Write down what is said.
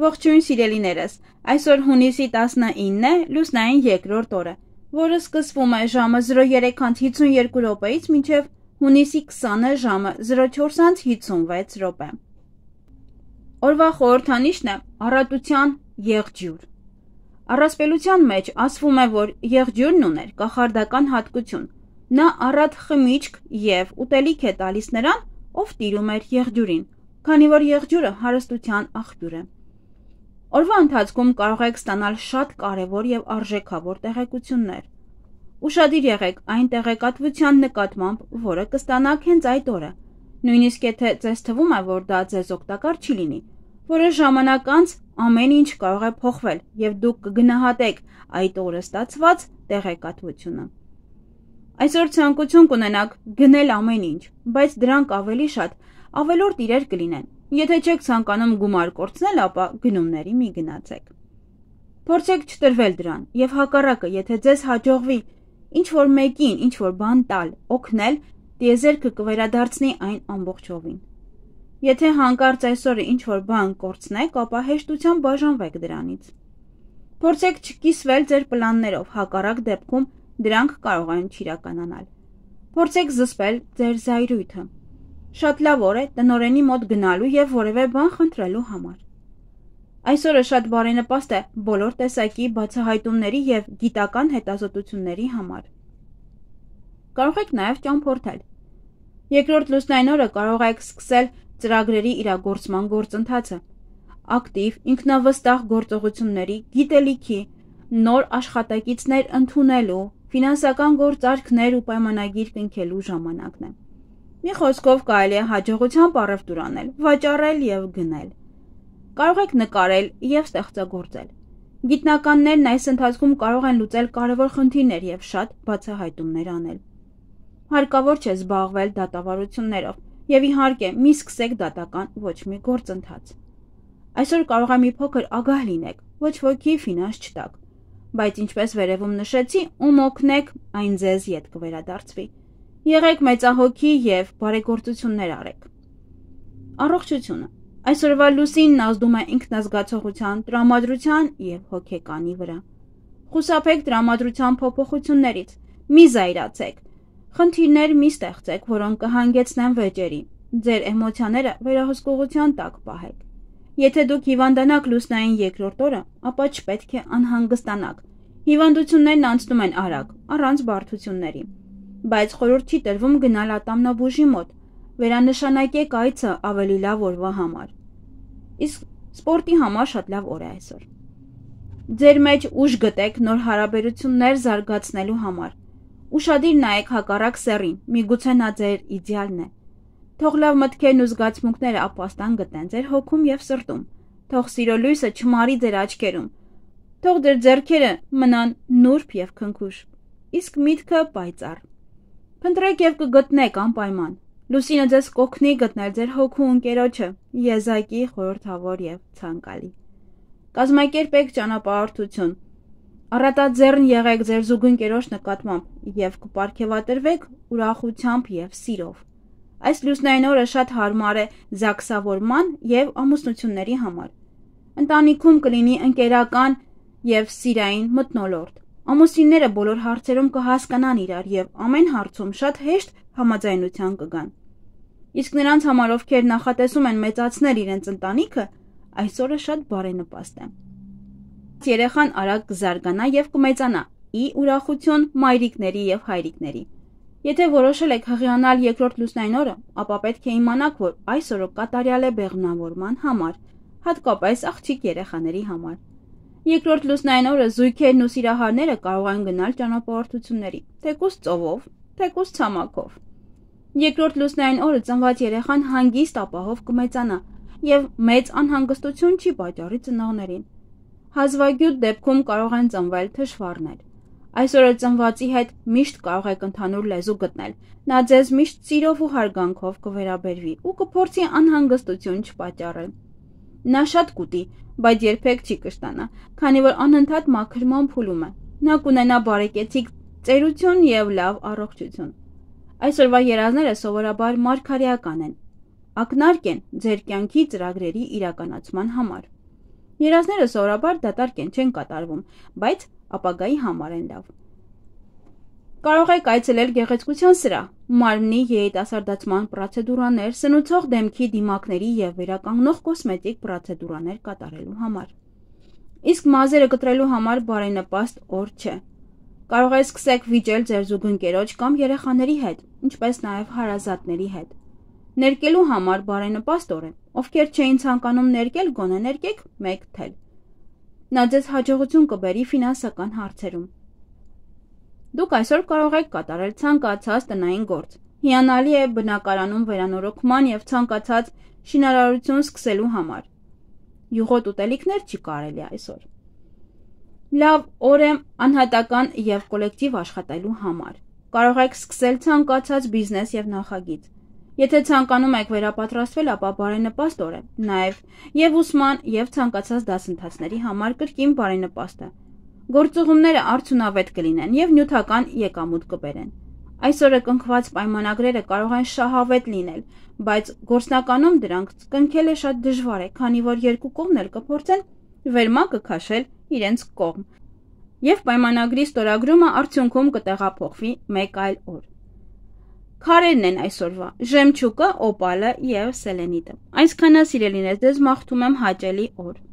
Ողջույն սիրելիներս, այսօր հունիսի 19-ն է, լուսնային երկրորդ օրը, որը սկսվում է ժամը 03:52 րոպեից մինչև հունիսի 20-ը ժամը 04:56 րոպե։ Օրվա խորհրդանիշն է առատության եղջյուր։ Առասպելության մեջ ասվում է, որ եղջյուրն ուներ կախարդական հատկություն, նա առատ խմիչք և ուտելիք է տալիս նրան, ով տիրում էր եղջյուրին, քանի որ եղջյուրը հարստության աղբյուր է։ Օրվա ընթացքում կարող եք ստանալ շատ կարևոր և արժեքավոր տեղեկություններ։ Ուշադիր եղեք այն տեղեկատվության նկատմամբ, որը կստանաք հենց այդ օրը, նույնիսկ եթե ձեզ թվում է, որ դա ձեզ օգտակար չի լինի, որոշ ժամանակ անց ամեն ինչ կարող է փոխվել և դուք կգնահատեք այդ օրը ստացված տեղեկատվությունը։ Այսօր ցանկություն կունենաք գնել ամեն ինչ, բայց դրանք ավելի շատ ավելորդ իրեր կլինեն։ Եթե չեք ցանկանում գումար կորցնել, ապա գնումների մի գնացեք։ Փորձեք չտրվել դրան և հակառակը, եթե ձեզ հաջողվի ինչ-որ մեկին ինչ-որ բան տալ, օգնել, տիեզերքը կվերադարձնի այն ամբողջովին։ Եթե հանկարծ այսօր ինչ-որ բան կորցնեք, ապա հեշտությամբ բաժանվեք դրանից։ Փորձեք չկիսվել ձեր պլաններով, հակառակ դեպքում դրանք կարող են չիրականանալ։ Փորձեք զսպել ձեր զայրույթը։ Շատ լավ օր է տնօրենի մոտ գնալու և որևէ բան խնդրելու համար։ Այսօրը շատ բարենպաստ է բոլոր տեսակի բացահայտումների և գիտական հետազոտությունների համար։ Կարող եք նաև ճամփորդել։ Երկրորդ լուսնային օրը կարող եք սկսել ծրագրերի իրագործման գործընթացը, ակտիվ, ինքնավստահ գործողությունների, գիտելիքի, նոր աշխատակիցներ ընդունելու, ֆինանսական գործարքներ ու պայմանագիր կնքելու ժամանակն է։ Մի խոսքով կարելի է հաջողությամբ առևտուր անել, վաճառել և գնել։ Կարող եք նկարել և ստեղծագործել։ Գիտնականներն այս ընթացքում կարող են լուծել կարևոր խնդիրներ և շատ բացահայտումներ անել։ Հարկավոր չէ զբաղվել դատավարություններով և իհարկե մի սկսեք դատական ոչ մի գործընթաց։ Այսօր կարող է մի փոքր ագահ լինեք, ոչ ոքի ֆինանս չտաք, բայց ինչպես վերևում նշեցի, ում օգնեք, այն ձեզ ետ կվերադարձվի։ Եղեք մեծահոգի և բարեգործություններ արեք։ Առողջությունը։ Այսօրվա լուսինն ազդում է ինքնազգացողության, տրամադրության և հոգեկանի վրա։ Խուսափեք տրամադրության փոփոխություններից, մի զայրացեք, խնդիրներ մի ստեղծեք, որոնք կհանգեցնեն վեճերի, ձեր էմոցիաները վերահսկողության տակ պահեք։ Եթե դուք հիվանդանաք լուսնային երկրորդ օրը, ապա չպետք է անհանգստանաք։ Հիվանդություններն անցնում են արագ, առանց բարդությունների։ Բայց խորհուրդ չի տրվում գնալ ատամնաբուժի մոտ, վերանշանակեք այցը ավելի լավ օրվա համար։ Իսկ սպորտի համար շատ լավ օր է այսօր։ Ձեր մեջ ուժ գտեք նոր հարաբերություններ զարգացնելու համար։ Ուշադիր նայեք հակառակ սեռին, միգուցե նա ձեր իդեալն է։ Թող լավ մտքերն ու զգացմունքները ապաստան գտնեն ձեր հոգում և սրտում։ Թող սիրո լույսը չմարի ձեր աչքերում։ Թող ձեր ձեռքերը մնան նուրբ և քնքուշ, իսկ միտքը պայծառ։ Փնտրեք և կգտնեք անպայման։ Լուսինը ձեզ կօգնի գտնել ձեր հոգու ընկերոջը, եզակի, խորհրդավոր և ցանկալի։ Կազմակերպեք ճանապարհորդություն։ Առատաձեռն եղեք ձեր զուգընկերոջ նկատմամբ և կպարգևատրվեք ուրախությամբ և սիրով։ Այս լուսնային օրը շատ հարմար է զաքսավորման և ամուսնությունների համար։ Ընտանիքում կլինի ընկերական և սիրային մթնոլորտ։ Ամուսինները բոլոր հարցերում կհասկանան իրար և ամեն հարցում շատ հեշտ համաձայնության կգան։ Իսկ նրանց համար, ովքեր նախատեսում են մեծացնել իրենց ընտանիքը, այսօրը շատ բարենպաստ է։ Երեխան արագ կզարգանա և կմեծանա՝ ի ուրախություն մայրիկների և հայրիկների։ Եթե որոշել եք հղիանալ երկրորդ լուսնային օրը, ապա պետք է իմանաք, որ այս օրը կատարյալ է բեղմնավորման համար, հատկապես աղջիկ երեխաների համար։ Երկրորդ լուսնային օրը զույգերն ու սիրահարները կարող են գնալ ճանապարհորդությունների, թեկուզ ծովով, թեկուզ ցամաքով։ Երկրորդ լուսնային օրը ծնված երեխան հանգիստ ապահով կմեծանա և մեծ անհանգստություն չի պատճառի ծնողներին։ Հազվագյուտ դեպքում կարող են ծնվել թշվառներ։ Այսօրը ծնվածի հետ միշտ կարող եք ընդհանուր լեզու գտնել։ Նա ձեզ միշտ սիրով ու հարգանքով կվերաբերվի ու կփորձի անհանգստություն չպատճառել։ Նա շատ կուտի, բայց երբեք չի կշտանա, քանի որ անընդհատ մաքրման փուլում է։ Նա կունենա բարեկեցիկ ծերություն և լավ առողջություն։ Այսօրվա երազները սովորաբար մարգարեական են, ակնարկ են ձեր կյանքի ծրագրերի իրականացման համար։ Երազները սովորաբար դատարկ չեն կատարվում, բայց ապագայի համար են լավ։ Կարող եք այցելել գեղեցկության սրահ, մարմնի երիտասարդացման պրոցեդուրաներ, սնուցող դեմքի դիմակների և վերականգնող կոսմետիկ պրոցեդուրաներ կատարելու համար։ Իսկ մազերը կտրելու համար բարենպաստ օր չէ։ Կարող եք սկսեք վիճել ձեր զուգընկերոջ կամ երեխաների հետ, ինչպես նաև հարազատների հետ։ Ներկելու համար բարենպաստ օր է, ովքեր չէին ցանկանում ներկել, գոնե ներկեք մեկ թել։ Նա ձեզ հաջողություն կբերի ֆինանսական հարցերում։ Դուք այսօր կարող եք կատարել ցանկացած տնային գործ։ Հիանալի է բնակարանում վերանորոգման և ցանկացած շինարարություն սկսելու համար։ Յուղոտ ուտելիքներ չի կարելի այսօր։ Լավ օր է անհատական և կոլեկտիվ աշխատելու համար։ Կարող եք սկսել ցանկացած բիզնես և նախագիծ։ Եթե ցանկանում եք վերապատրաստվել, ապա բարենպաստ օր է, նաև ուսման և ցանկացած դասընթացների համար կրկին բարենպաստ է։ Գործուղումները արդյունավետ կլինեն և նյութական եկամուտ կբերեն։ Այսօրը կնքված պայմանագրերը կարող են շահավետ լինել, բայց գործնականում դրանք կնքելը շատ դժվար է, քանի որ երկու կողմն էլ կփորձեն վերմակը քաշել իրենց կողմ, և պայմանագրի ստորագրումը արդյունքում կտեղափոխվի մեկ այլ օր։ Քարերն են այսօրվա՝ ժեմչուկը, օպալը և սելենիտը։ Այսքանը, սիրելիներ, ձեզ մաղթում եմ հաճելի օր։